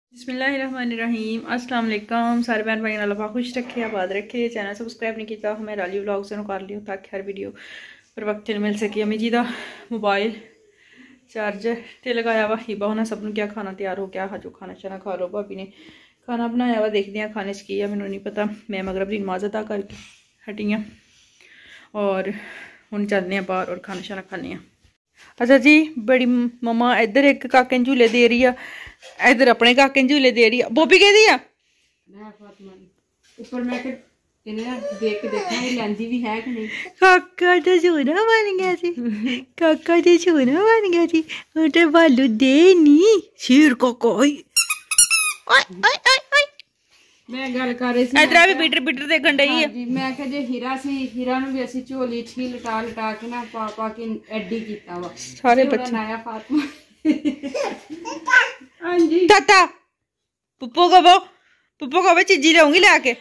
बिस्मिल्लाहिर्रहमानिर्रहीम अस्सलाम वालेकुम सारे भैन भाई अल्लाह खुश रखे आबाद रखे। चैनल सब्सक्राइब नहीं किया हमें राली व्लॉग से कर लियो ताकि हर वीडियो पर वक्त मिल सके। अम्मी जी का मोबाइल चार्जर ते लगाया वा हिबा होना सब क्या खाना तैयार हो गया। जो खाना शाना खा लो। भाभी ने खाना बनाया वा देखते हैं खाने से की है मैंने नहीं पता। मैं मगरब की नमाज़ अदा करके हटी हाँ और हुण चलने हैं बाहर और खाना शाना खाने। अच्छा जी बड़ी मम्मा इधर एक काके झूले दे रही है, इधर अपने काके झूले दे रही है। बोबी कह दी ऊपर मैं देख के देखना लेंदी भी है कि नहीं। काका तो सोना बन गया सी, काका तो सोना बन गया सी। तो बालू दे नी शेर काका मैं गल कर रही सी इधर भी बीटर बीटर देखण डई है जी। मैं कह जे हीरा सी हीरा नु भी ਅਸੀਂ ਝੋਲੀ छी लटा लटा के ना पापा के एडी कीता वा सारे बच्चे नया फातिमा। हां जी ताता पुप्पो को चीजी लाऊंगी लाके।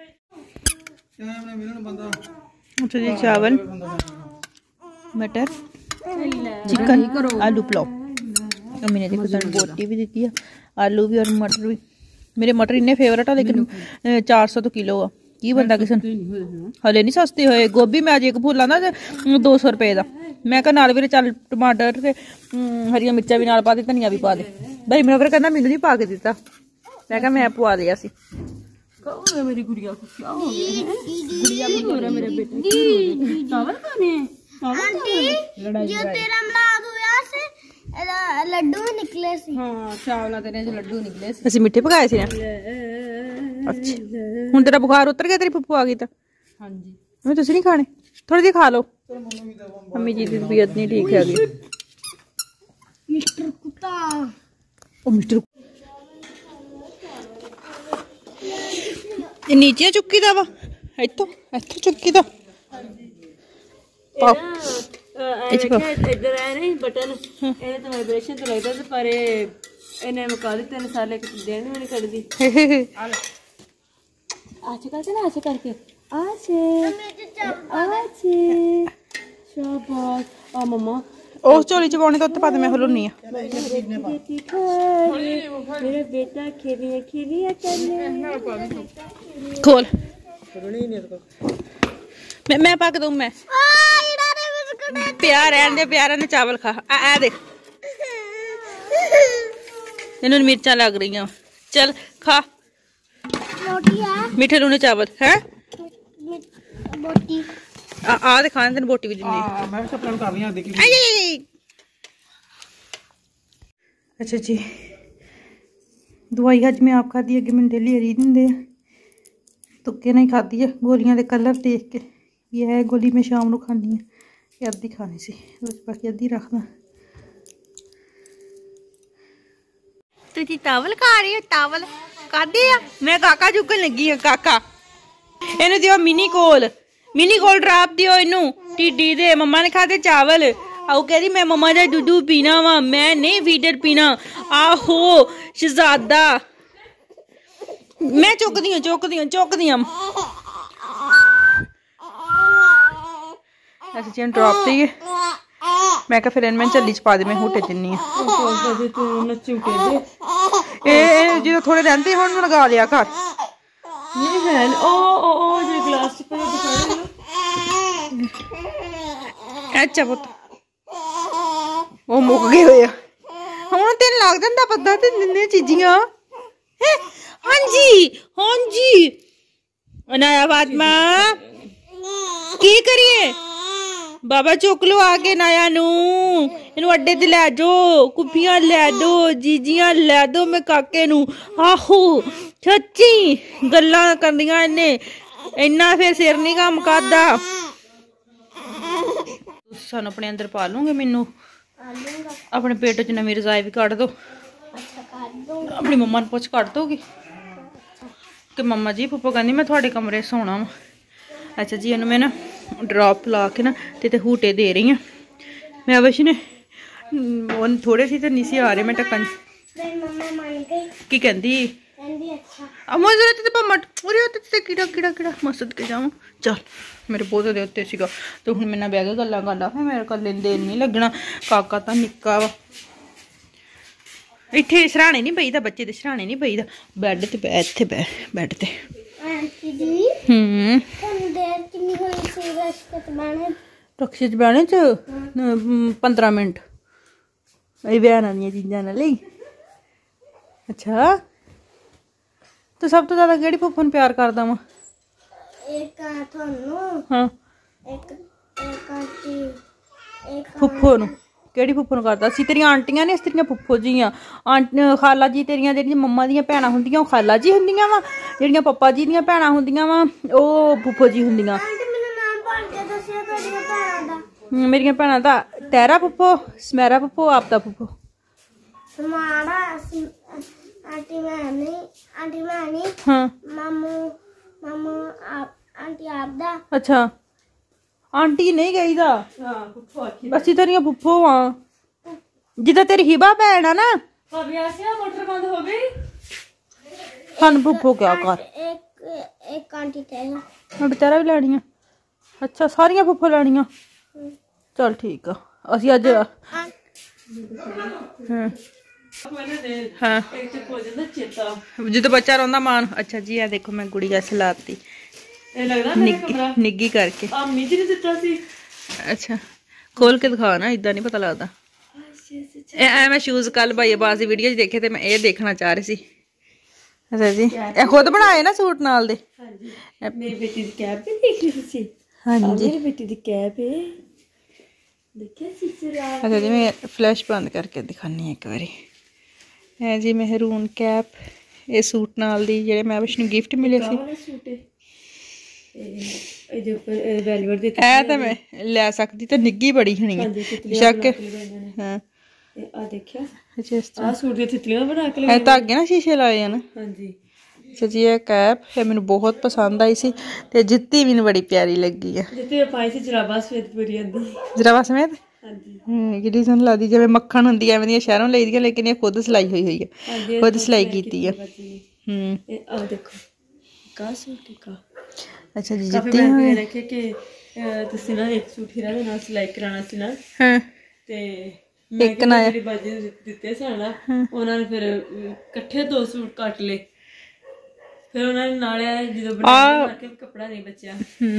अच्छा जी चावल मटर चिकन आलू पुलाव। अम्मी ने देखो सानू बोटी भी दी है आलू भी और मटर भी। मेरे मटर इन्ने फेवरेट है लेकिन 400 तो किलो आ की बंदा किसन हले नहीं सस्ते होए। गोभी मैं अज एक फुल आंदा 200 रुपए का। मैं कहा नाल भी चल टमाटर ते हरिया मिर्चा भी नाल पा दे धनिया भी पा दे। भाई मेरा कहना मैनू नहीं पा के दिता। मैं कहा मैं पवा लिया सी। मेरी गुड़िया को क्या हो गया है? गुड़िया को हो रहा मेरे बेटे चावल खाने हैं। जो तेरा मिलाद हुआ से लड्डू निकले सी। हां चावल तेरे जो लड्डू निकले सी ਅਸੀਂ ਮਿੱਠੇ ਪਕਾਏ ਸੀ ਨਾ। अच्छा ਹੁਣ ਤੇਰਾ ਬੁਖਾਰ ਉਤਰ ਗਿਆ, ਤੇਰੀ ਪੱਪੂ ਆ ਗਈ ਤਾਂ। हां जी मैं ਤੁਸੀਂ नहीं खाने थोड़ी देर खा लो। मम्मी जी की तबीयत नहीं ठीक है अभी। मिस्टर कुत्ता ओ मिस्टर नीचे चुक्की दा वा इत्थों चुक्की दा इधर है नहीं बटन ये तो वाइब्रेशन तो लगता है पर इन्हें मुका दी 3 साल एक दिन भी नहीं कर दी। आचे करके ना आचे करके आचे आचे शाबाश आ मम्मा उस झोली च पाने तो उत्ते पा दे मैं हलुनी आ। मेरा बेटा खेलिया करने खोल मैं पा के दूं। मैं प्यार रहन दे प्यारा ने चावल खा आ देख इन्होंने मिर्चा लग रही हैं। चल खा रोटी है मीठे लूने चावल है बोटी आ दे खाने तेन बोटी भी दिनी। मैं सब प्लान कर रही हूं देखी। अच्छा जी दवाई अज मैं आप खाधी अगे मैंने डेली हरी दिंदे तुक्के नहीं खाधी है गोलियां दे कलर देख के। ये है गोली मैं शाम को खानी है ये अद्धी खानी सी बाकी अद्धी रखना। तुझी चावल खा रही हो चावल खादे आ। मैं काका चुकन लगी है काका इन्हू दियो मिनी कोल ड्राप दियो इनू टिड्डी दे। मम्मा ने खाते चावल आओ कह रही मैं मम्मा का दूध पीना वा मैं नहीं फीडर पीना। आहो शहजादा मैं चुकदी हूं ऐसे चीन ड्रॉप दी है। मैं क्या फिर इनमें झल्ली च पा दे मैं हुटे दिनी ए जो थोड़े रहते हुण लगा लिया घर नहीं है ओ जो ग्लास पर अच्छा पुत वो मुक गए हुए हुण तेन लग जांदा पता ते दिंदे चीजियां। हां जी अनाया फातिमा की करिए बाबा चुक लो आके नाया नू इनू अड्डे ते लै जाओ कुप्पियां लै दो जीजियां लै दो मैं काके नू। आहो सच्ची गल्लां करदियां इन्ने इन्ना फिर सिर नहीं कम करदा। सन अपने अंदर पा लूंगे मैनू अपने पेट च नवी रजाई भी कट दो। अपनी मम्मा ने पुछ कट दोगी कि मम्मा जी पप्पा कहती मैं थोड़े कमरे सोना वा। अच्छा जी इन्हू मैं ना ड्रॉप ला के ना ते हूटे दे रही हूँ। मैं अवश ने थोड़े सी तो नहीं सी आ रहे मैं ढक्कन की कहती कीड़ा कीड़ा कीड़ा मसद के जाऊँ चल मेरे पोते दे उत्ते सीगा तो हुण मेरे बह के गल्लां करदा फिर मेरे कल्ले दिन नहीं लगना। काका तो निक्का वा ਇੱਥੇ ਸਰਾਣੇ ਨਹੀਂ ਪਈਦਾ, ਬੱਚੇ ਦੇ ਸਰਾਣੇ ਨਹੀਂ ਪਈਦਾ, ਬੈੱਡ ਤੇ ਪੈ, ਇੱਥੇ ਪੈ ਬੈੱਡ ਤੇ। ਆਂਟੀ ਜੀ ਤੁਹਾਨੂੰ ਦੇਰ ਕਿੰਨੀ ਹੋਈ ਸੀ ਰਸਤੇ ਬਾਣੇ? ਰਕਸ਼ੇ ਚ ਬਹਿਣੇ ਚ 15 ਮਿੰਟ। ਇਹ ਬਿਆਨਾਂ ਦੀਆਂ ਚੀਜ਼ਾਂ ਨਾਲ ਲਈ। ਅੱਛਾ, ਤੂੰ ਸਭ ਤੋਂ ਜ਼ਿਆਦਾ ਕਿਹੜੀ ਫੁੱਫੜ ਨੂੰ ਪਿਆਰ ਕਰਦਾ ਵਾ? ਇੱਕ ਆ ਤੁਹਾਨੂੰ, ਹਾਂ, ਇੱਕ ਆਂਟੀ, ਇੱਕ ਫੁੱਫੜ ਨੂੰ। ਕਿਹੜੀ ਫੁੱਫੜ ਨੂੰ ਕਰਦਾ? ਅਸੀਂ ਤੇਰੀਆਂ ਆਂਟੀਆਂ ਨੇ, ਅਸੀਂ ਤੇਰੀਆਂ ਫੁੱਫੜ ਜੀ ਆ। ਖਾਲਾ ਜੀ ਤੇਰੀਆਂ ਜਿਹੜੀਆਂ ਮੰਮਾ ਦੀਆਂ ਭੈਣਾਂ ਹੁੰਦੀਆਂ ਉਹ ਖਾਲਾ ਜੀ ਹੁੰਦੀਆਂ ਵਾ, ਜਿਹੜੀਆਂ ਪਪਾ ਜੀ ਦੀਆਂ ਭੈਣਾਂ ਹੁੰਦੀਆਂ ਵਾ ਉਹ ਫੁੱਫੜ ਜੀ ਹੁੰਦੀਆਂ। ਆਂਟੀ ਮੈਨੂੰ ਨਾਮ ਭੁੱਲ ਕੇ ਦੱਸਿਓ ਤੁਹਾਡੀਆਂ ਭੈਣਾਂ ਦਾ। ਮੇਰੀਆਂ ਭੈਣਾਂ ਦਾ ਤੇਰਾ ਫੁੱਫੜ, ਸਮੈਰਾ ਫੁੱਫੜ, ਆਪ ਦਾ ਫੁੱਫੜ। ਤੁਹਾਡਾ ਆਂਟੀ ਮੈਂ ਹਾਂ ਮਾਮੂ ਆਂਟੀ ਆਪ ਦਾ। ਅੱਛਾ, ਆਂਟੀ ਨਹੀਂ ਕਹੀਦਾ, ਅਸੀਂ ਤੇਰੀਆਂ ਫੁੱਫੜ ਆ। ਜਿੱਦਾਂ ਤੇਰੀ ਹਿਬਾ ਭੈਣ ਆ ਨਾ, ਮੋਟਰ ਬੰਦ ਹੋ ਗਈ। ਸਾਨੂੰ ਫੁੱਫੜ ਕਿਆ ਕਰ। ਇੱਕ ਆਂਟੀ ਤੇਰਾ। ਸਾਡੇ ਤੇਰਾ ਵੀ ਲੈਣੀਆਂ? ਅੱਛਾ, ਸਾਰੀਆਂ ਫੁੱਫੜ ਲੈਣੀਆਂ। ਚਲ ਠੀਕ ਆ। ਅਸੀਂ ਅੱਜ ਹਾਂ ਹਾਂ ਜਦੋਂ ਬੱਚਾ ਰੋਂਦਾ ਮਾਨ। ਅੱਛਾ ਜੀ, ਆ ਦੇਖੋ ਮੈਂ ਗੁੜੀਆ ਸਲਾਤੀ ਨਿੱਗੀ ਕਰਕੇ। ਅੱਛਾ, ਖੋਲ ਕੇ ਦਿਖਾ ਨਾ, ਇਦਾਂ ਨਹੀਂ ਪਤਾ ਲੱਗਦਾ। ਐ ਮੈਂ ਸ਼ੂਜ਼ ਕੱਲ ਭਾਈ ਅਬਾਸ ਦੀ ਵੀਡੀਓ 'ਚ ਦੇਖੇ ਤੇ ਮੈਂ ਇਹ ਦੇਖਣਾ ਚਾਹ ਰਹੀ ਸੀ। ਅੱਛਾ ਜੀ, ਇਹ ਖੁਦ ਬਣਾਏ ਨਾ ਸੂਟ ਨਾਲ ਦੇ? ਮੇਰੀ ਬੇਟੀ ਦੀ ਕੈਪ ਵੀ ਦੇਖੀ ਤੁਸੀਂ? ਹਾਂਜੀ, ਮੇਰੀ ਬੇਟੀ ਦੀ ਕੈਪ ਹੈ, ਦੇਖਿਆ ਸਿਸਰਾ। ਅੱਛਾ ਜੀ, ਮੈਂ ਫਲੈਸ਼ ਬੰਦ ਕਰਕੇ ਦਿਖਾਨੀ ਇੱਕ ਵਾਰੀ। ਹੈ ਜੀ ਮਹਿਰੂਨ ਕੈਪ, ਇਹ ਸੂਟ ਨਾਲ ਦੀ ਜਿਹੜੇ ਮੈਂ ਵਿਸ਼ ਨੂੰ ਗਿਫਟ ਮਿਲੇ ਸੀ। ਸੂਟ ਹੈ ਇਹਦੇ ਉੱਪਰ ਵੈਲਵਟ ਦੇ। ਇਹ ਤਾਂ ਮੈਂ ਲੈ ਸਕਦੀ ਤੇ ਨਿੱਗੀ ਬੜੀ ਹੋਣੀ ਹੈ ਸ਼ੱਕ। ਹਾਂ, ਆ ਦੇਖਿਆ, ਅੱਛਾ ਇਸ ਤਰ੍ਹਾਂ ਆ ਸੂਟ ਦੀਆਂ ਤਿਤਲੀਆਂ ਬਣਾ ਕੇ ਇਹ ਧਾਗੇ ਨਾ ਸ਼ੀਸ਼ੇ ਲਾਏ ਆ ਨਾ। ਹਾਂਜੀ। ਅੱਛਾ ਜੀ, ਇਹ ਕੈਪ ਹੈ ਮੈਨੂੰ ਬਹੁਤ ਪਸੰਦ ਆਈ ਸੀ ਤੇ ਜੁੱਤੀ ਮੈਨੂੰ ਬੜੀ ਪਿਆਰੀ ਲੱਗੀ ਹੈ। ਜਿੱਤੇ ਪਾਈ ਸੀ ਜਰਾਬਾ ਸਵੇਤਪੁਰੀ ਆਂਦੀ। ਜਰਾਬਾ ਸਮੇਤ? ਹਾਂਜੀ। ਕਿਹੜੀ ਸੋਹਣੀ ਲੱਗਦੀ, ਜਿਵੇਂ ਮੱਖਣ ਹੁੰਦੀ ਐਵੇਂ ਦੀਆਂ ਸ਼ਹਿਰੋਂ ਲਈ ਦੀਆਂ, ਲੇਕਿਨ ਇਹ ਖੁਦ ਸਿਲਾਈ ਹੋਈ ਹੈ, ਖੁਦ ਸਿਲਾਈ ਕੀਤੀ ਹੈ। ਇਹ ਆ ਦੇਖੋ ਕਾ ਸੂਟ ਕਾ। ਅੱਛਾ ਜੀ, ਕਾਫੀ ਜੁੱਤੀ ਮੈਂ ਦੇਖਿਆ ਕਿ ਤੁਸੀਂ ਨਾ ਇੱਕ ਸੂਟ ਹੀਰਾ ਦੇ ਨਾਲ ਸਿਲਾਈ ਕਰਾਉਣਾ ਸੀ ਨਾ। ਹਾਂ, ਤੇ ਮੈਂ ਇੱਕ ਨਾ ਜਿਹੜੀ ਬਾਜੀ ਨੂੰ ਦਿੱਤੇ ਸਨ ਨਾ, ਉਹਨਾਂ ਨੇ ਫਿਰ ਇਕੱਠੇ 2 ਸੂਟ ਕੱਟ ਲਏ। ਫਿਰ ਉਹਨਾਂ ਨੇ ਨਾਲ ਜਦੋਂ ਬਣਾਇਆ ਕਿ ਕੱਪੜਾ ਨਹੀਂ ਬਚਿਆ।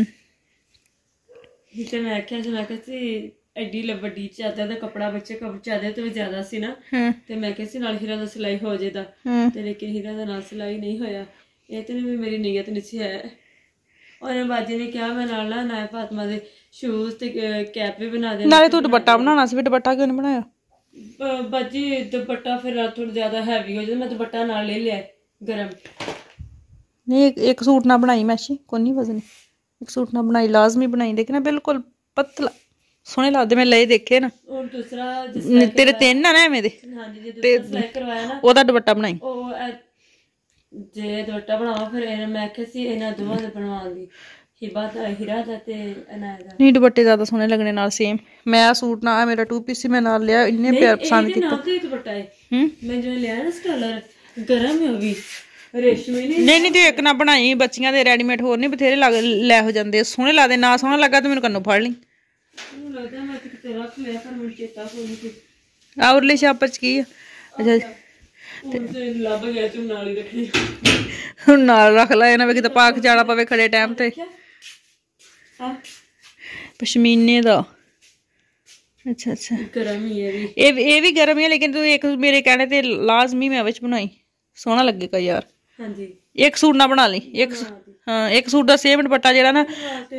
ਤੇ ਮੈਂ ਆਖਿਆ ਸੀ ਐਡੀ ਵੱਡੀ ਚਾਦਰ ਦਾ ਕੱਪੜਾ ਬੱਚੇ ਚਾਦਰ ਤੋਂ ਵੀ ਜ਼ਿਆਦਾ ਸੀ ਨਾ, ਤੇ ਮੈਂ ਕਿਹਾ ਸੀ ਨਾਲ ਹੀਰਾ ਦਾ ਸਿਲਾਈ ਹੋ ਜਾਏਦਾ, ਤੇ ਲੇਕਿਨ ਹੀਰਾ ਦਾ ਨਾਲ ਸਿਲਾਈ ਨਹੀਂ ਹੋਇਆ। ਇਹ ਤੇ ਵੀ ਮੇਰੀ ਨੀਅਤ ਨਹੀਂ ਸੀ ਹੈ। ਉਹਨੇ ਬਾਜੀ ਨੇ ਕਿਹਾ ਮੈਂ ਨਾਲ ਨਾ ਫਾਤਮਾ ਦੇ ਸ਼ੂਜ਼ ਤੇ ਕੈਪ ਵੀ ਬਣਾ ਦੇ। ਨਾਲੇ ਤੂੰ ਦੁਪੱਟਾ ਬਣਾਉਣਾ ਸੀ, ਦੁਪੱਟਾ ਕਿਉਂ ਨਹੀਂ ਬਣਾਇਆ? ਬਾਜੀ ਦੁਪੱਟਾ ਫਿਰ ਥੋੜਾ ਜ਼ਿਆਦਾ ਹੈਵੀ ਹੋ ਜਾਂਦਾ, ਮੈਂ ਦੁਪੱਟਾ ਨਾਲ ਲੈ ਲਿਆ ਗਰਮ। ਨਹੀਂ, ਇੱਕ ਸੂਟ ਨਾ ਬਣਾਈ ਮੈਸ਼ੀ, ਕੋਈ ਨਹੀਂ ਵਜ਼ਨ, ਇੱਕ ਸੂਟ ਨਾ ਬਣਾਈ, ਲਾਜ਼ਮੀ ਬਣਾਈ। ਦੇਖਣਾ ਬਿਲਕੁਲ ਪਤਲਾ ਸੋਹਣੇ ਲੱਗਦੇ, ਮੈਂ ਲਏ ਦੇਖੇ ਨਾ। ਦੂਸਰਾ ਤੇਰੇ 3 ਆ ਨਾ ਐਵੇਂ ਦੇ। ਹਾਂਜੀ, ਜੇ ਸਿਲਾਈ ਕਰਵਾਇਆ ਨਾ ਉਹਦਾ ਦੁਪੱਟਾ ਬਣਾਈ। ਉਹ ਜੇ ਦੁਪੱਟਾ ਬਣਾਵਾ ਫਿਰ ਮੈਂ ਕਿਹਾ ਸੀ ਇਹਨਾਂ ਦੋਵਾਂ ਦਾ ਬਣਵਾਉਣ ਦੀ, ਹਿਬਾ ਦਾ, ਹੀਰਾ ਦਾ ਤੇ ਅਨਾਇਆ ਦਾ। ਨਹੀਂ, ਦੁਪੱਟੇ ਜ਼ਿਆਦਾ ਸੋਹਣੇ ਲੱਗਣੇ ਨਾਲ ਸੇਮ। ਮੈਂ ਆ ਸੂਟ ਨਾ, ਮੇਰਾ 2 ਪੀਸ ਸੀ, ਮੈਂ ਨਾਲ ਲਿਆ, ਇੰਨੇ ਪਿਆਰ ਪਸੰਦ ਕੀਤਾ। ਦੁਪੱਟਾ ਹੈ ਮੈਂ ਜੋ ਲਿਆ ਨਾ ਸਟਾਲਰ ਗਰਮ ਹੈ, ਉਹ ਵੀ ਰੇਸ਼ਮੀ ਨਹੀਂ ਤੂੰ ਇੱਕ ਨਾ ਬਣਾਈ। ਬੱਚੀਆਂ ਦੇ ਰੈਡੀਮੇਡ ਹੋਰ ਨਹੀਂ ਬਥੇਰੇ ਲੈ ਹੋ ਜਾਂਦੇ, ਸੋਹਣੇ ਲੱਗਦੇ। ਨਾ ਸੋਹਣਾ ਲੱਗਾ ਤੇ ਮੈਨੂੰ ਕੰਨੋਂ ਫੜ ਲਈ। ਆ ਉਰਲੇ ਛਾਪਰ ਚ ਕੀ ਆ? ਅੱਛਾ, ਹੁਣ ਨਾਲ ਰੱਖ ਲੈ, ਇਹਨਾਂ ਵੀ ਕਿਤੇ ਪਾਕ ਜਾਣਾ ਪਵੇ ਖੜੇ ਟਾਈਮ ਤੇ। ਪਸ਼ਮੀਨੇ ਦਾ। ਅੱਛਾ ਅੱਛਾ, ਗਰਮ ਹੀ ਹੈ ਇਹ ਵੀ ਗਰਮ ਹੀ ਹੈ, ਲੇਕਿਨ ਤੂੰ ਇੱਕ ਮੇਰੇ ਕਹਿਣੇ ਤੇ ਲਾਜ਼ਮੀ ਮੈਂ ਵਿੱਚ ਬਣਾਈ, ਸੋਹਣਾ ਲੱਗੇਗਾ ਯਾਰ। ਹਾਂਜੀ, ਇੱਕ ਸੂਟ ਨਾ ਬਣਾ ਲਈ, ਇੱਕ ਸੂਟ ਦਾ ਸੇਮ ਦੁਪੱਟਾ ਜਿਹੜਾ ਨਾ।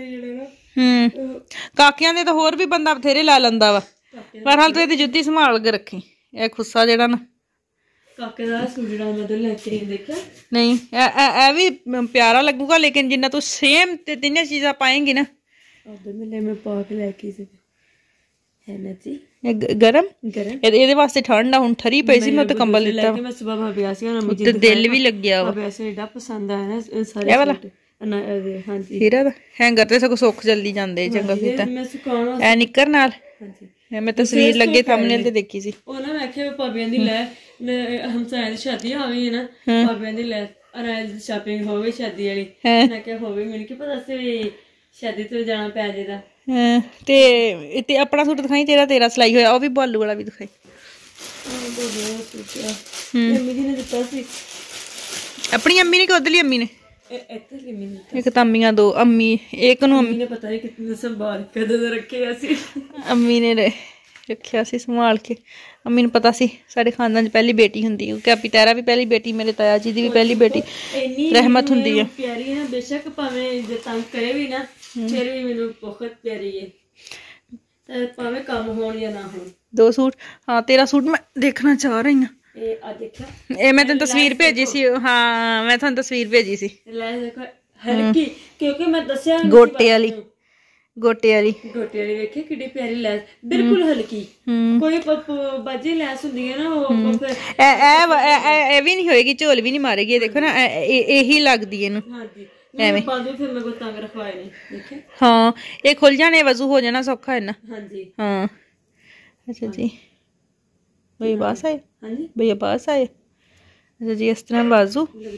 ਕਾਕਿਆਂ ਦੇ ਤਾਂ ਹੋਰ ਵੀ ਬੰਦਾ ਬਥੇਰੇ ਲੈ ਲੈਂਦਾ ਵਾ, ਪਰ ਹਾਲ ਤੂੰ ਇਹਦੀ ਜੁੱਤੀ ਸੰਭਾਲ ਕੇ ਰੱਖੀ। ਇਹ ਖੁੱਸਾ ਜਿਹੜਾ ਨਾ ਕਾਕੇ ਦਾ ਸੂਟ ਜਿਹੜਾ ਮੈਂ ਲੈ ਕੇ ਦੇਖਿਆ ਨਹੀਂ, ਇਹ ਵੀ ਪਿਆਰਾ ਲੱਗੂਗਾ, ਲੇਕਿਨ ਜਿੰਨਾ ਤੂੰ ਸੇਮ ਤੇ 3 ਚੀਜ਼ਾਂ ਪਾਏਂਗੀ ਨਾ। ਮੈਂ ਪਾ ਕੇ ਲੈ ਕੇ ਹੈ ਨਾ ਜੀ, ਗਰਮ ਇਹਦੇ ਵਾਸਤੇ ਠੰਡ ਆ। ਹੁਣ ਠਰੀ ਪਈ ਸੀ, ਮੈਂ ਤਾਂ ਕੰਬਲ ਦਿੱਤਾ। ਮੈਂ ਸਵੇਰ ਭਾਬੀ ਆਸੀ ਨਾ ਮੁਝੇ ਦਿਲ ਵੀ ਲੱਗਿਆ ਵਾ। ਵੈਸੇ ਏਡਾ ਪਸੰਦ ਆਇਆ ਨਾ ਸਾਰੇ ਇਹ ਵਾਲਾ। ਹਾਂਜੀ, ਹੀਰਾ ਦਾ ਹੈਂਗਰ ਤੇ ਸਗੋਂ ਸੁੱਕ ਜਲਦੀ ਜਾਂਦੇ। ਚੰਗਾ ਕੀਤਾ ਮੈਂ ਸੁਕਾਉਣਾ ਐ ਨਿੱਕਰ ਨਾਲ। ਹਾਂਜੀ, ਮੈਂ ਤਸਵੀਰ ਲੱਗੇ ਥੰਬਨੇਲ ਤੇ ਦੇਖੀ ਸੀ। ਉਹ ਨਾ ਮੈਂ ਆਖਿਆ ਭਾਬੀਆਂ ਦੀ ਲੈ ਹਮਸਾਇਆ ਦੀ ਸ਼ਾਦੀ ਹੋਵੇ ਨਾ, ਭਾਬੀਆਂ ਦੀ ਲੈ ਅਨਾਜ ਸ਼ਾਪਿੰਗ ਹੋਵੇ ਸ਼ਾਦੀ ਵਾਲੀ। ਮੈਂ ਕਿਹਾ ਹੋਵੇ, ਮੈਨੂੰ ਕੀ ਪਤਾ ਸੀ ਸ਼ਾਦੀ ਤੇ ਜਾਣਾ ਪੈ ਜਾਏਗਾ। ਤੇ ਆਪਣਾ ਸੂਟ ਦਿਖਾਈ, ਤੇਰਾ ਸਿਲਾਈ ਹੋਇਆ। ਉਹ ਵੀ ਬਾਲੂ ਵਾਲਾ ਵੀ ਦਿਖਾਈ। ਮੰਮੀ ਜੀ ਨੇ ਦਿੱਤਾ ਸੀ अपनी अम्मी ने कि उधरली अम्मी ने ਇੱਥੇ ਲਈ ਮੈਨੂੰ एक तो अम्मियां दो अम्मी एक नू ਮੰਮੀ ਨੇ ਪਤਾ ਨਹੀਂ ਕਿੰਨੇ ਸੰਭਾਲ ਕੇ ਦੇ ਰੱਖੇ ਅਸੀਂ अम्मी ने रखिया सी संभाल के अम्मी नू पता सी साडे खानदान च पहली बेटी हुंदी है क्योंकि तेरा भी पहली बेटी मेरे ताया जी दी भी पहली बेटी ਇੰਨੀ रहमत हुंदी है ਪਿਆਰੀ ਹੈ ਨਾ ਬੇਸ਼ੱਕ ਭਾਵੇਂ ਜੇ ਤੰਗ ਕਰੇ ਵੀ ਨਾ ਫਿਰ ਵੀ ਮੈਨੂੰ ਬਹੁਤ ਪਿਆਰੀ ਹੈ ਤੇ ਭਾਵੇਂ ਕੰਮ ਹੋਣ ਜਾਂ ਨਾ ਹੋਣ 2 सूट हाँ तेरा सूट मैं देखना चाह रही हूँ ਇਹ ਆ ਦੇਖਿਆ ਇਹ ਮੈਂ ਤੈਨੂੰ ਤਸਵੀਰ ਭੇਜੀ ਸੀ ਹਾਂ ਮੈਂ ਤੁਹਾਨੂੰ ਤਸਵੀਰ ਭੇਜੀ ਸੀ ਲੈ ਦੇਖੋ ਹਲਕੀ ਕਿਉਂਕਿ ਮੈਂ ਦੱਸਿਆ ਗੋਟੇ ਵਾਲੀ ਗੋਟੇ ਵਾਲੀ ਵੇਖੇ ਕਿੱਡੀ ਪਿਆਰੀ ਲੈਸ ਬਿਲਕੁਲ ਹਲਕੀ ਕੋਈ ਬਾਜੀ ਲੈਸ ਹੁੰਦੀ ਹੈ ਨਾ ਉਹ ਫਿਰ ਇਹ ਵੀ ਨਹੀਂ ਹੋਏਗੀ ਝੋਲ ਵੀ ਨਹੀਂ ਮਾਰੇਗੀ ਦੇਖੋ ਨਾ ਇਹੀ ਲੱਗਦੀ ਇਹਨੂੰ ਹਾਂਜੀ ਐਵੇਂ ਬਾਜੂ ਫਿਰ ਮੈਂ ਕੋਈ ਤੰਗ ਰਖਵਾਏ ਨਹੀਂ ਦੇਖੇ ਹਾਂ ਇਹ ਖੁੱਲ ਜਾਣੇ ਵਜ਼ੂ ਹੋ ਜਾਣਾ ਸੌਖਾ ਇਹਨਾਂ ਹਾਂਜੀ हाँ अच्छा जी भैया पास आए हाँ जी भैया पास आए अच्छा जी इस तरह बाजू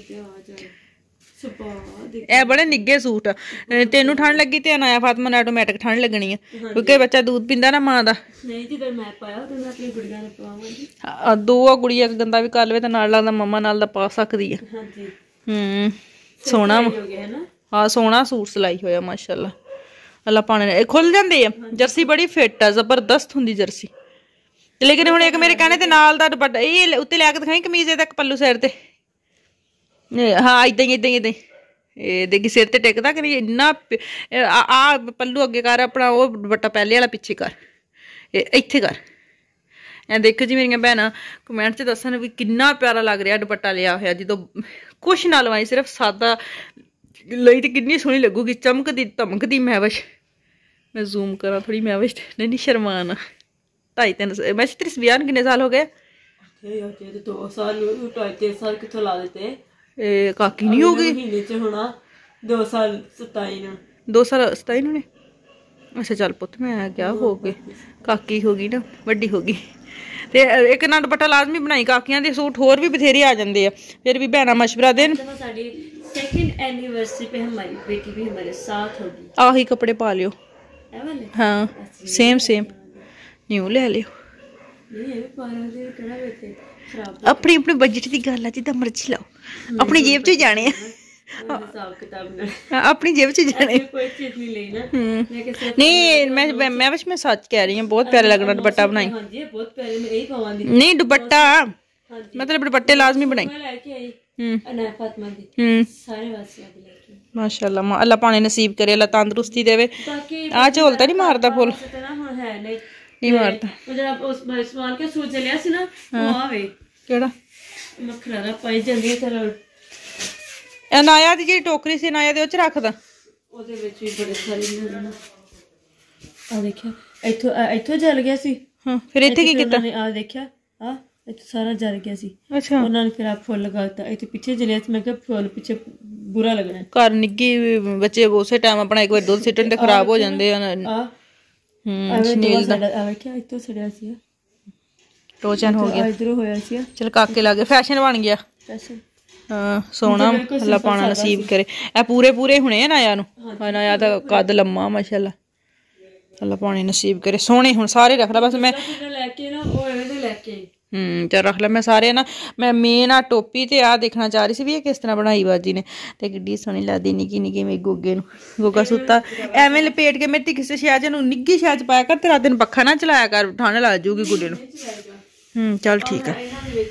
ए बड़े निगे सूट तेनू ठंड लगी ते अनाया फातिमा ने ऑटोमैटिक ठंड लगनी है क्योंकि बच्चा दूध पींदा ना मां दा नहीं जी मैं पाया ते मैं अपनी गुड़िया ने पवावांगी दो गुड़िया गंदा भी कर लवे ते नाल लगदा मम्मा नाल दा पा सकदी है हां जी सोहना हो गया है ना हाँ सोहना सूट सिलाई होया माशाल्लाह अल्लाह पाने ने खुल जांदे है जर्सी बड़ी फिट है जबरदस्त हुंदी जर्सी लेकिन हुण एक मेरे कहने ते नाल दा दुपट्टा ये उत्ते लै के दिखाई कमीज ए तक पल्लू साइड ते हाँ इदां ही देखी सिर ते टिकदा कि नहीं इन्ना आ पल्लू अगे कर अपना वो दुपट्टा पहले वाला पीछे कर इत्थे कर ऐ देखो जी मेरियां भैनां कमेंट च दस्सन भी किन्ना प्यारा लग रहा दुपट्टा लिया होया जो कुछ ना लवाई सिर्फ सादा लई ते किन्नी सोहनी लगूगी चमकदी धमकदी मैविश मैं जूम करा थोड़ी मैविश नहीं शर्माना 2.5-3 मैं तेरे ब्याह कितने साल हो गए 2 साल 2.5 साल किथों ला देते काकी नहीं हो गई महीने च होना 2 साल 27 ਨੂੰ 2 साल 27 ਨੂੰ ਨੇ ਅੱਛਾ ਚੱਲ ਪੁੱਤ ਮੈਂ ਕਿਹਾ ਹੋ ਗਏ ਕਾਕੀ ਹੋ ਗਈ ਨਾ ਵੱਡੀ ਹੋ ਗਈ ਤੇ ਇੱਕ ਨਾ ਦੁਪੱਟਾ ਲਾਜ਼ਮੀ ਬਣਾਈ ਕਾਕੀਆਂ ਦੇ ਸੂਟ ਹੋਰ ਵੀ ਬਥੇਰੇ ਆ ਜਾਂਦੇ ਆ ਫਿਰ ਵੀ ਭੈਣਾ ਮਸ਼ਵਰਾ ਦੇਣ ਸਾਡੀ सेकंड एनिवर्सरी पे हमारी बेटी भी हमारे साथ होगी आही कपड़े पा लियो हाँ सेम न्यू ले लियो अपनी अपने बजट की गल है जिदा मर्जी लाओ अपनी जेब च जाने अपनी जेब च जाने नहीं मैं सच कह रही हूँ बहुत प्यारा लगना दुपट्टा बनाई नहीं दुपट्टा मतलब दुपट्टे लाजमी बनाई माशाल्लाह अल्लाह पाने नसीब करे अल्लाह तंदुरुस्ती देवे आ झोलता नहीं मारता फुल नहीं मारता अनाया दी जी टोकरी सी अनाया दे उच रखदा ओदे विच भी बड़े सारे आ देखिया इथों जल गया सी हां फिर इथे की कीता आ देखिया आ इथे सारा जल गया सी अच्छा उन्होंने फिर आप फुल लगाता इथे पीछे जलिया मैं क्या फुल पीछे बुरा लगना है घर निੱਗੀ बच्चे उसे टाइम अपना एक बार दूध सिटन ते खराब हो जांदे नील दा आ क्या इथों सड़या सी टोचन हो गया इधर होया सी चल काके लागे फैशन बन गया फैशन हाँ सोना अल्लाह पाना नसीब करे ए पूरे पूरे हुणे नाया नु नाया दा कद लम्मा माशाल्लाह अल्लाह पाने नसीब करे सोने हुण सारे रख ला बस मैं लेके ना ओ एवे दे लेके चल रख ला मैं सारे ना मैं मेन आ टोपी ते आ देखना चाह रही सी भी ये किस तरह बनाई बाजी ने ते किड्डी सोहनी लगदी निक्की निक्की मेरी गोगे नु गोगा सुता एवें लपेट के मेरी किसी शैज नु निग्गी शैज पाया कर ते रात दिन पक्खा ना चलाया कर ठंड लग जूगी गुड्डे नु चल ठीक है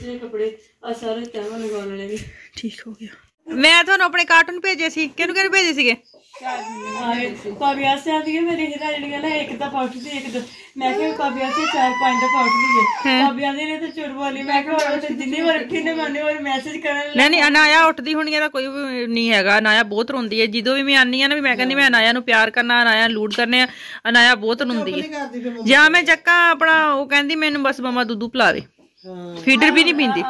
ठीक हो गया मैं ਤੁਹਾਨੂੰ ਆਪਣੇ ਕਾਰਟੂਨ ਭੇਜੇ ਸੀ ਕਿਹਨੂੰ ਕਿਹਨੂੰ ਭੇਜੇ ਸੀਗੇ ਕਾਬੀਆ ਸੇ ਆਦੀ ਮੇਰੀ ਹੀਰਾ ਜਿਹੜੀਆਂ ਨਾ ਇੱਕ ਤਾਂ ਫੋਟੋ ਸੀ ਇੱਕ ਮੈਂ ਕਿਹਾ ਕਾਬੀਆ ਸੇ 4-5 ਦਾ ਫੋਟੋ ਸੀ ਕਾਬੀਆ ਦੇ ਨੇ ਤੇ ਝੂਠ ਬੋਲੀ ਮੈਂ ਕਿਹਾ ਜਿੰਨੀ ਵਾਰ ਉੱਠੀ ਨੇ ਮੈਨੂੰ ਉਹ ਮੈਸੇਜ ਕਰਨ ਨਹੀਂ ਅਨਾਇਆ ਉੱਠਦੀ ਹੋਣੀ ਇਹਦਾ ਕੋਈ ਵੀ ਨਹੀਂ ਹੈਗਾ ਅਨਾਇਆ ਬਹੁਤ ਰੋਂਦੀ ਹੈ ਜਦੋਂ ਵੀ ਮੈਂ ਆਨੀ ਆ ਨਾ ਵੀ ਮੈਂ ਕਹਿੰਦੀ ਮੈਂ ਅਨਾਇਆ ਨੂੰ ਪਿਆਰ ਕਰਨਾ ਅਨਾਇਆ ਲੂਡ ਕਰਨੇ ਆ ਅਨਾਇਆ ਬਹੁਤ ਰੋਂਦੀ ਹੈ ਜਾਂ ਮੈਂ ਚੱਕਾ ਆਪਣਾ ਉਹ ਕਹਿੰਦੀ ਮੈਨੂੰ ਬਸ ਮਮਾ ਦੁੱਧ ਪਿਲਾਵੇ ਫੀਡਰ ਵੀ ਨਹੀਂ ਪੀਂਦੀ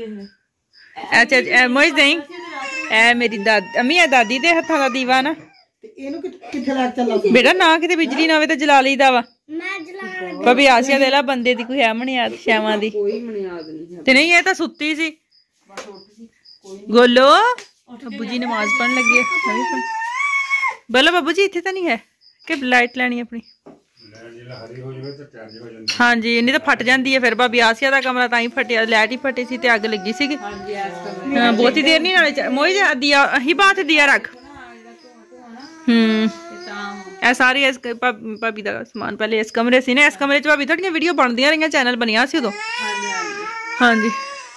अच्छा मोज दई ए मेरी अम्मी दादी दे हत्थां दा दीवा ना बेटा ना किते बिजली ना होवे ते जला लईदा वा भाभी आसिया दे ला बंदे दी कोई है मनियाद शैवां दी ते नहीं ये तां सुत्ती सी गोलो अब्बू जी नमाज पढ़न लगे बोलो बाबू जी इत्थे तां नहीं है कि लाइट लैनी अपनी हाँ जी नहीं तो फट जाती है फिर भाभी आसिया का कमरा ताई फटिया लाइट ही फटी सी ते अग लगी सी बहुती देर नहीं नाले मोई दिया ही बात दिया रख ए सारी इस भाभी का समान पहले इस कमरे से ना इस कमरे च भाभी थोड़ियां वीडियो बनदियां रहियां चैनल बनिया सी उदों हाँ जी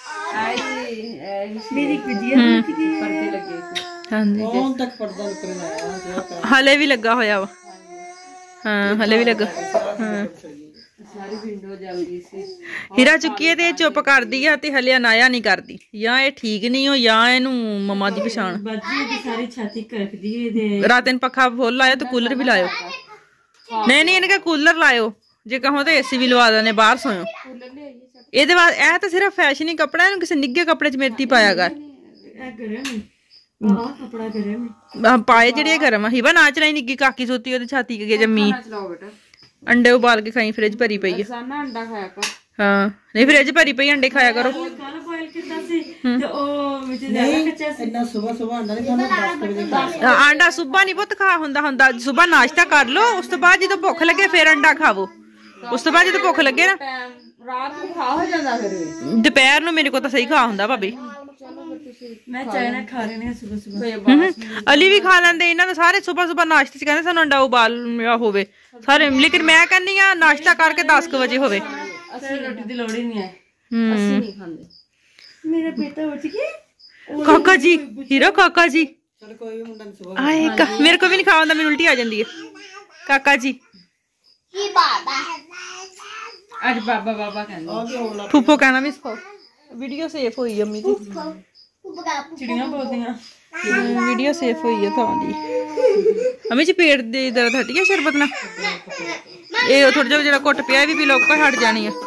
हले भी लगा होया वा हाँ हले भी लगा हाँ हीरा चुकी है ते चुप कर दी है ते हले अनाया नहीं करती या ये ठीक नहीं हो या इनू मम्मा दी पछाण रात दिन पखा फुल लायो तो कूलर भी लायो नहीं इनका कूलर लायो जे कहो तो एसी भी लवा देने बाहर सोयो ਇਹਦੇ ਬਾਅਦ ਇਹ ਤਾਂ ਸਿਰਫ ਫੈਸ਼ਨੀ ਕੱਪੜਾ ਇਹਨੂੰ ਕਿਸੇ ਨਿੱਗੇ ਕੱਪੜੇ 'ਚ ਮੇਰੀ ਪਾਇਆ ਕਰ कपड़ा गरम पाए जेड़े गरम हिबा नाच रही निक्की काकी सोती ओदी छाती के जम्मी अंडे उबाल के खाई फ्रिज भरी पई है अंडा खाया कर हाँ नहीं फ्रिज भरी पई अंडे खाया करो अंडा सुबह नहीं पुत खा हुंदा सुबह नाश्ता कर लो उस तो बाद जो भुख लगे फिर अंडा खावो उस तो बाद जो भुख लगे ना दोपहर नूं मेरे को तो सही खा हुंदा भाभी मैं चाय खा रहे हैं सुबह सुबह अली भी खा लेंदे इन्हां नूं सारे सुबह सुबह नाश्ते च कहंदे सानूं अंडा उबाल होवे सारे लेकिन मैं कहनी आ नाश्ता करके 10 बजे होवे असली रोटी दी लोड़ ही नहीं है असली नहीं खांदे मेरा बेटा उठ गया काका जी हीरा काका जी चल कोई भी मुंडा सुबह आए मेरे को भी नहीं खावंदा मेरी उल्टी आ जांदी है काका जी की बाबा आज बाबा बाबा कहंदे फूफो कहना भी इसको वीडियो सेफ हुई अम्मी दी चिड़ियां बोलदियां वीडियो सेफ हुई है तो दी अम्मी जी पेट दे दर्द हट गया शरबत ना ये थोड़ा जिहा जेड़ा घुट पिया भी पी लो को हट जानी है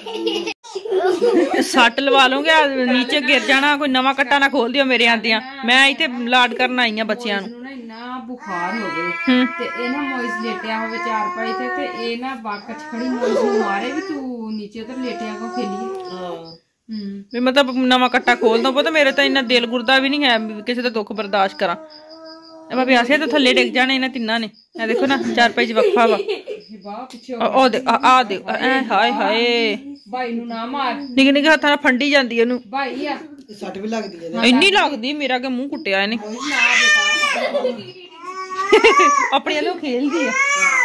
सट लवा लूंगे नीचे गिर जाना कोई नवा कट्टा ना खोल दियो मेरे आंदियां मैं इत्थे लाड करन आई हां बच्चियां नूं बुखार हो गए ते ए ना मोइस लेटिया होवे चार पाई ते ए ना बाक च खड़ी मोइस नूं मारे भी तू नीचे उधर लेटिया को खेली भी मतलब नवा कट्टा खोल दो पता मेरे तो इन्ना दिल गुरदा भी नहीं है किसी का दुख बर्दाश्त करा भाभी आसे तो थले डिग जाने इन्हें तिन्ना ने देखो ना चार पाई च वक्फा वा हाय हाय भाई नूं ना मार निके निके हत्थां नाल फंडी जांदी ओनू भाई आ सट भी लगदी है इन्नी लगदी मेरा के मुंह कुटिया इने अपने लो खेलदी है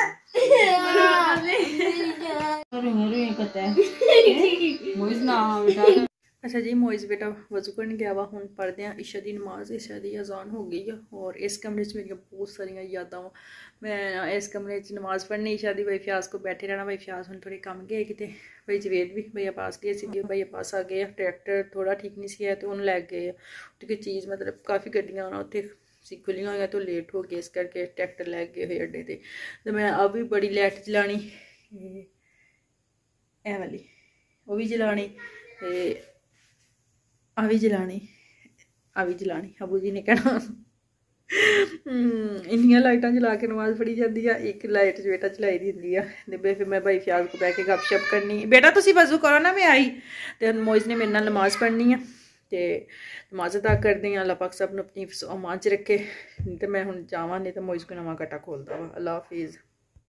अच्छा जी मोइज बेटा वजू करने गया वा हुण पढ़दे हैं ईशा दी नमाज ईशा दी अजान हो गई है और इस कमरे च मेरी बहुत सारियां यादां वा मैं इस कमरे च नमाज पढ़नी ईशा दी भाई फ्याज को बैठे रहना भाई फ्याज हुण थोड़े कम गए किते भाई जवेद भी भैया पास गए सी भैया पास आ गए ट्रैक्टर थोड़ा ठीक नहीं सी है तो उन्हें लैग गए क्योंकि चीज़ मतलब काफ़ी गड्डियां ना उत्थे सी खुलियां हुई तो लेट हो गए इस करके ट्रैक्टर लैग गए हुए अड्डे ते तो मैं अब भी बड़ी लाइट जलानी ए वाली वो भी जलानी आ भी जलानी अबू जी ने कहना इन्नियां लाइटां जला के नमाज पढ़ी जाती है एक लाइट बेटा जलाई दी होंदी है फिर मैं भाई फ्याज को बह के गपशप करनी बेटा तुसी वजू करो ना मैं आई तो मोइज ने मेरे नाल नमाज पढ़नी है तो नमाज अदा करते हैं अल्लाह पाक सब अपनी अमान च रखे तो मैं हुण जावां नहीं तो मोइज को नवा कट्टा खोलदा वा अल्लाह हाफिज़।